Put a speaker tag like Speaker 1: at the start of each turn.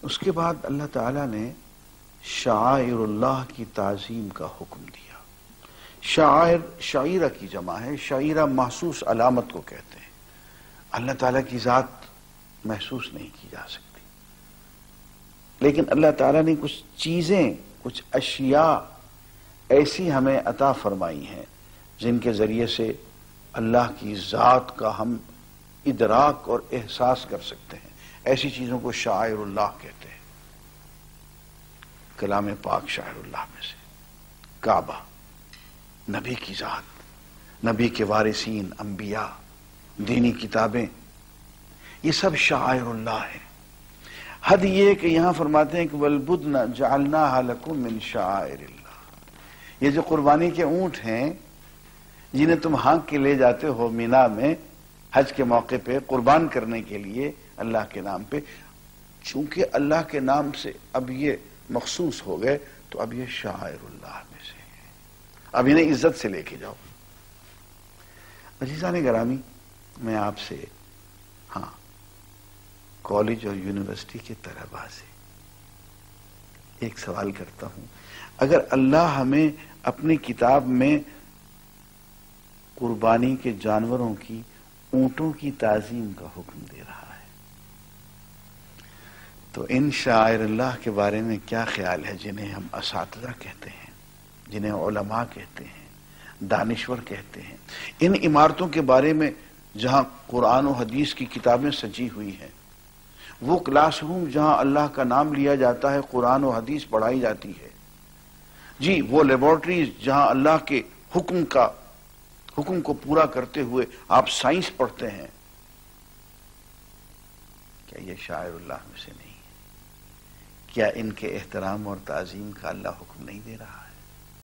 Speaker 1: اس کے بعد اللہ تعالیٰ نے شعائر اللہ کی تعظیم کا حکم دیا۔ شعائر شعیرہ کی جمع ہے، شعیرہ محسوس علامت کو کہتے ہیں۔ اللہ تعالیٰ کی ذات محسوس نہیں کی جا سکتی، لیکن اللہ تعالیٰ نے کچھ چیزیں، کچھ اشیاء ایسی ہمیں عطا فرمائی ہیں جن کے ذریعے سے اللہ کی ذات کا ہم ادراک اور احساس کر سکتے ہیں۔ ایسی چیزوں کو شعائر اللہ کہتے ہیں۔ کلام پاک شعائر اللہ میں سے کعبہ، نبی کی ذات، نبی کے وارثین، انبیاء، دینی کتابیں، یہ سب شعائر اللہ ہیں۔ حد یہ کہ یہاں فرماتے ہیں کہ وَالْبُدْنَ جَعَلْنَاهَا لَكُم مِّن شَعَائِرِ اللَّهِ، یہ جو قربانی کے اونٹ ہیں جنہیں تم ہانک کے لے جاتے ہو مینا میں حج کے موقع پہ قربان کرنے کے لیے اللہ کے نام پہ، چونکہ اللہ کے نام سے اب یہ مخصوص ہو گئے تو اب یہ شعائر اللہ میں سے ہیں، اب انہیں عزت سے لے کے جاؤ۔ عزیزان گرامی، میں آپ سے کالج اور یونیورسٹی کے طلباء سے ایک سوال کرتا ہوں، اگر اللہ ہمیں اپنی کتاب میں قربانی کے جانوروں کی، اونٹوں کی تعظیم کا حکم دے رہا ہے، تو ان شعائر اللہ کے بارے میں کیا خیال ہے جنہیں ہم اساتذہ کہتے ہیں، جنہیں علماء کہتے ہیں، دانشور کہتے ہیں، ان عمارتوں کے بارے میں جہاں قرآن و حدیث کی کتابیں سجی ہوئی ہیں، وہ کلاس روم جہاں اللہ کا نام لیا جاتا ہے، قرآن و حدیث پڑھائی جاتی ہے، جی وہ لیبارٹریز جہاں اللہ کے حکم کو پورا کرتے ہوئے آپ سائنس پڑھتے ہیں، کیا یہ شاعر اللہ میں سے نہیں ہے؟ کیا ان کے احترام اور تعظیم کا اللہ حکم نہیں دے رہا ہے؟